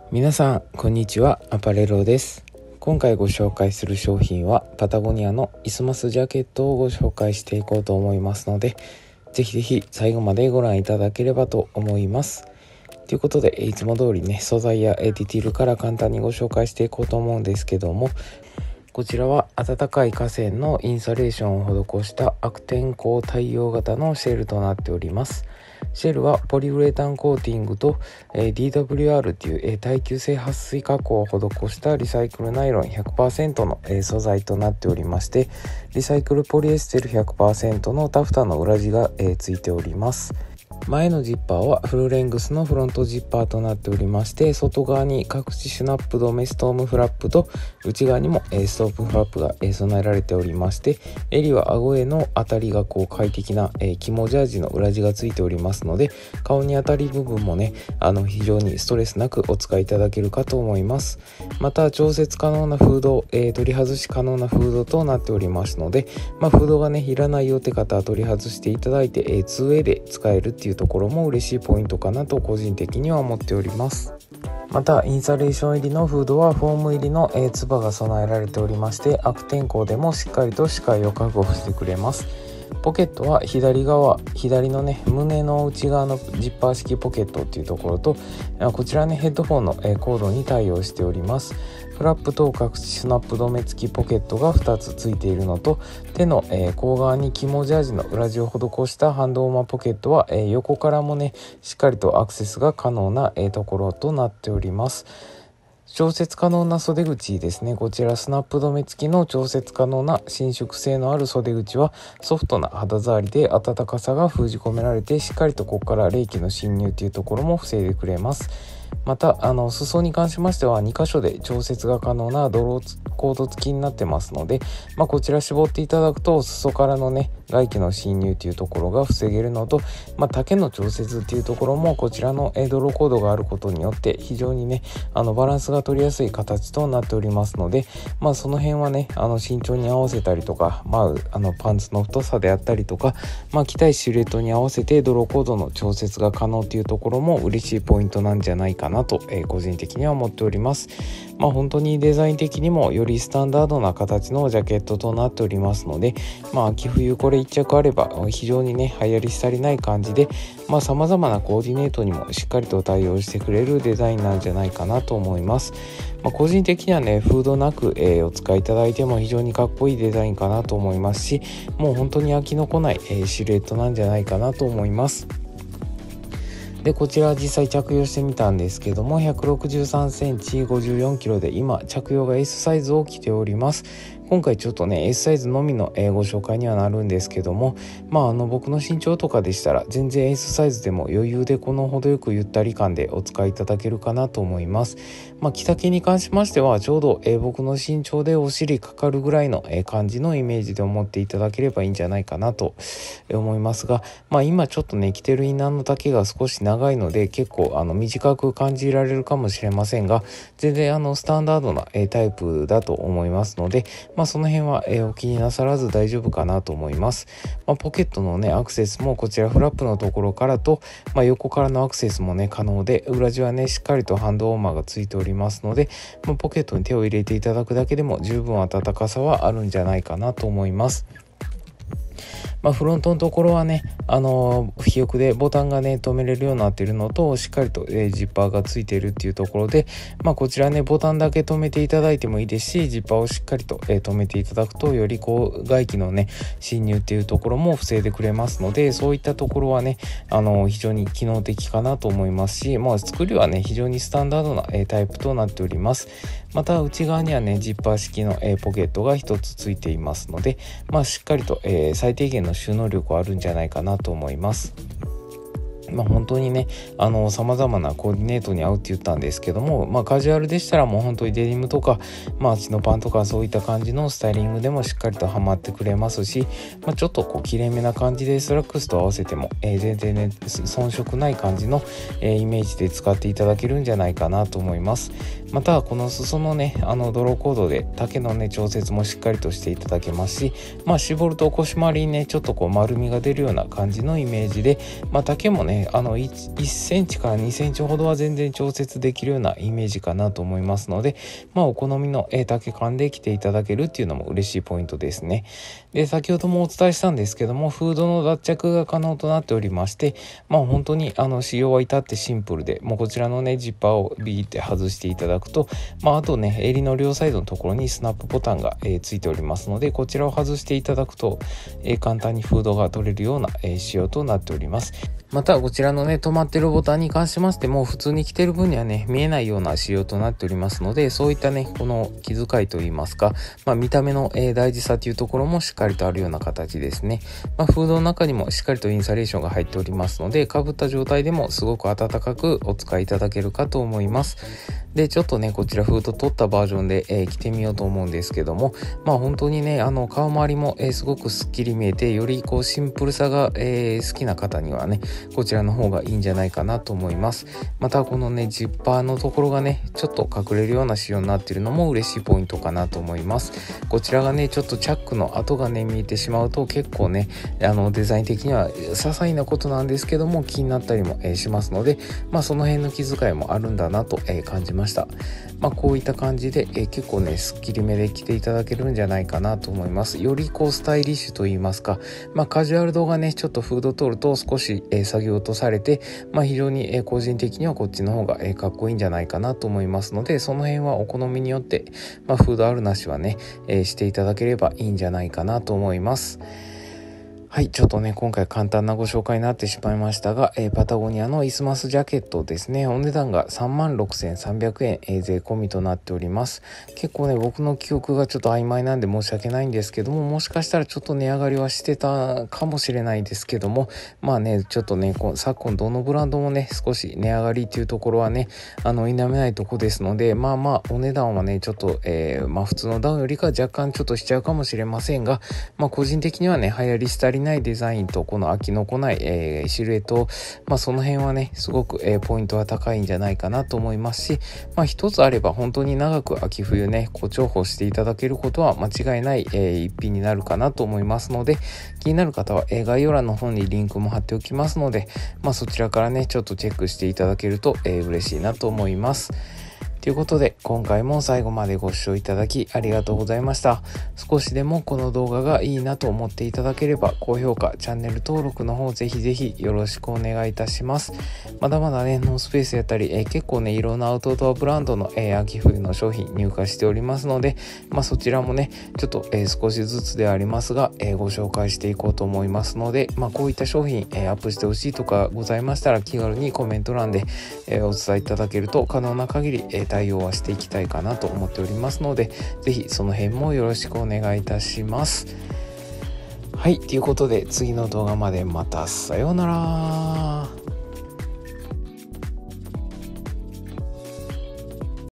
皆さんこんにちは、アパレロです。今回ご紹介する商品はパタゴニアのイスマスジャケットをご紹介していこうと思いますので、ぜひぜひ最後までご覧いただければと思います。ということで、いつも通りね、素材やディティールから簡単にご紹介していこうと思うんですけども、こちらは暖かい河川のインサレーションを施した悪天候対応型のシェルとなっております。シェルはポリウレタンコーティングと DWR という耐久性撥水加工を施したリサイクルナイロン 100% の素材となっておりまして、リサイクルポリエステル 100% のタフタの裏地がついております。前のジッパーはフルレングスのフロントジッパーとなっておりまして、外側に隠しシュナップ止めストームフラップと内側にもストームフラップが備えられておりまして、襟は顎への当たりが快適な肝ジャージの裏地がついておりますので、顔に当たり部分もね非常にストレスなくお使いいただけるかと思います。また調節可能なフード、取り外し可能なフードとなっておりますので、フードがねいらないよって方は取り外していただいて、2way で使えるっていうところも嬉しいポイントかなと個人的には思っております。またインサレーション入りのフードはフォーム入りのつばが備えられておりまして、悪天候でもしっかりと視界を確保してくれます。ポケットは左のね胸の内側のジッパー式ポケットっていうところと、こちらねヘッドホンのコードに対応しております。フラップと隠しスナップ止め付きポケットが2つついているのと、手の甲側に肝ジャージの裏地を施したハンドウォーマーポケットは横からもねしっかりとアクセスが可能なところとなっております。調節可能な袖口ですね。こちらスナップ止め付きの調節可能な伸縮性のある袖口はソフトな肌触りで暖かさが封じ込められて、しっかりとここから冷気の侵入というところも防いでくれます。また裾に関しましては2箇所で調節が可能なドローコード付きになってますので、こちら絞っていただくと裾からのね外気の侵入というところが防げるのと、丈の調節っていうところもこちらのドローコードがあることによって非常にねバランスが取りやすい形となっておりますので、その辺はね身長に合わせたりとか、パンツの太さであったりとか、着たいシルエットに合わせてドローコードの調節が可能というところも嬉しいポイントなんじゃないかなと、個人的には思っております。本当にデザイン的にもよりスタンダードな形のジャケットとなっておりますので、秋冬これ1着あれば非常にね流行り廃りない感じで、様々なコーディネートにもしっかりと対応してくれるデザインなんじゃないかなと思います。個人的にはねフードなく、お使いいただいても非常にかっこいいデザインかなと思いますし、もう本当に飽きのこない、シルエットなんじゃないかなと思います。でこちら実際着用してみたんですけども、163センチ54キロで今着用が S サイズを着ております。今回ちょっとね S サイズのみのご紹介にはなるんですけども、僕の身長とかでしたら全然 S サイズでも余裕でこの程よくゆったり感でお使いいただけるかなと思います。着丈に関しましてはちょうど僕の身長でお尻かかるぐらいの感じのイメージで思っていただければいいんじゃないかなと思いますが、今ちょっとね着てるインナーの丈が少し長いので結構短く感じられるかもしれませんが、全然スタンダードなタイプだと思いますので、その辺はお気になさらず大丈夫かなと思います。ポケットのねアクセスもこちらフラップのところからと、横からのアクセスもね可能で、裏地はねしっかりとハンドウォーマーがついておりますので、ポケットに手を入れていただくだけでも十分暖かさはあるんじゃないかなと思います。フロントのところはね肥沃でボタンがね止めれるようになっているのと、しっかりと、ジッパーがついているっていうところで、こちらねボタンだけ止めていただいてもいいですし、ジッパーをしっかりと、止めていただくとより外気のね侵入っていうところも防いでくれますので、そういったところはね非常に機能的かなと思いますし、作りはね非常にスタンダードな、タイプとなっております。また内側にはねジッパー式の、ポケットが1つついていますので、しっかりと、最低限の収納力はあるんじゃないかなと思います。本当にね様々なコーディネートに合うって言ったんですけども、カジュアルでしたらもう本当にデニムとかチノパンとかそういった感じのスタイリングでもしっかりとはまってくれますし、ちょっときれいめな感じでスラックスと合わせても、全然ね遜色ない感じの、イメージで使っていただけるんじゃないかなと思います。またこの裾のねドローコードで丈のね調節もしっかりとしていただけますし、絞ると腰回りにねちょっと丸みが出るような感じのイメージで、丈もねね1センチから2センチほどは全然調節できるようなイメージかなと思いますので、お好みの丈感で着ていただけるっていうのも嬉しいポイントですね。で、先ほどもお伝えしたんですけども、フードの脱着が可能となっておりまして、本当に仕様は至ってシンプルで、もうこちらのねジッパーをビーって外していただくと、あとね襟の両サイドのところにスナップボタンが、ついておりますので、こちらを外していただくと、簡単にフードが取れるような、仕様となっております。またこちらのね止まってるボタンに関しましても、普通に着てる分にはね見えないような仕様となっておりますので、そういったねこの気遣いといいますか、見た目の、大事さというところもしっかりとあるような形ですね。フードの中にもしっかりとインサレーションが入っておりますので、かぶった状態でもすごく暖かくお使いいただけるかと思います。で、ちょっとねこちらフード取ったバージョンで、着てみようと思うんですけども、本当にね顔周りも、すごくすっきり見えて、よりこうシンプルさが、好きな方にはねこちらの方がいいんじゃないかなと思います。またこのねジッパーのところがねちょっと隠れるような仕様になっているのも嬉しいポイントかなと思います。こちらがねちょっとチャックの跡がね見えてしまうと、結構ねデザイン的には些細なことなんですけども気になったりも、しますので、その辺の気遣いもあるんだなと、感じました。こういった感じで、結構ねすっきりめで着ていただけるんじゃないかなと思います。よりこうスタイリッシュといいますか、カジュアル度がねちょっとフード取ると少し、作業とされて、非常に、個人的にはこっちの方が、かっこいいんじゃないかなと思いますので、その辺はお好みによって、フードあるなしはね、していただければいいんじゃないかなと思います。はい、ちょっとね今回簡単なご紹介になってしまいましたが、パタゴニアのイスマスジャケットですね、お値段が36,300円、税込みとなっております。結構ね僕の記憶がちょっと曖昧なんで申し訳ないんですけども、もしかしたらちょっと値上がりはしてたかもしれないですけども、ちょっとね昨今どのブランドもね少し値上がりっていうところはね否めないとこですので、お値段はねちょっと、普通のダウンよりか若干ちょっとしちゃうかもしれませんが、個人的にはね流行り廃りないデザインとこの飽きのこない、シルエット、その辺はねすごく、ポイントは高いんじゃないかなと思いますし、一つあれば本当に長く秋冬ね重宝していただけることは間違いない、一品になるかなと思いますので、気になる方は、概要欄の方にリンクも貼っておきますので、そちらからねちょっとチェックしていただけると、嬉しいなと思います。ということで今回も最後までご視聴いただきありがとうございました。少しでもこの動画がいいなと思っていただければ高評価、チャンネル登録の方ぜひぜひよろしくお願いいたします。まだまだねノースペースやったり、結構ねいろんなアウトドアブランドの、秋冬の商品入荷しておりますので、そちらもねちょっと、少しずつではありますが、ご紹介していこうと思いますので、こういった商品、アップしてほしいとかございましたら気軽にコメント欄で、お伝えいただけると可能な限り、対応はしていきたいかなと思っておりますので、ぜひその辺もよろしくお願いいたします。はい、ということで次の動画までまたさようなら。